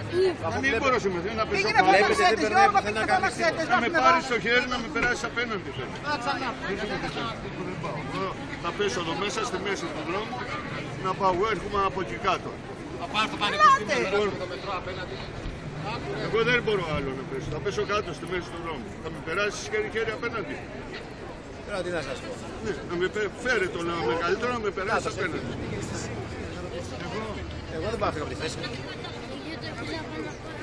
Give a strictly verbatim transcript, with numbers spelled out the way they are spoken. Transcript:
Να μην μπορώ να πέσω Πήγαινε από μασέτες, Γιώργο, πήγαινε από μασέτες. να με πάρεις στο χέρι να με περάσεις απέναντι. Θα πέσω εδώ μέσα στη μέση του δρόμου, να πάω εγώ, έρχομαι από εκεί κάτω. Θα πάω στο πανεπιστήμιο, να το μετρό απέναντι. Εγώ δεν μπορώ άλλο να πέσω, θα πέσω κάτω στη μέση του δρόμου. Θα με περάσεις χέρι-χέρι απέναντι. Τώρα τι να σας πω. Ναι, να με φέρει το να με καλύτερο να με περάσεις απέναντι. Εγώ δεν πάω να φύγω από τη θέση.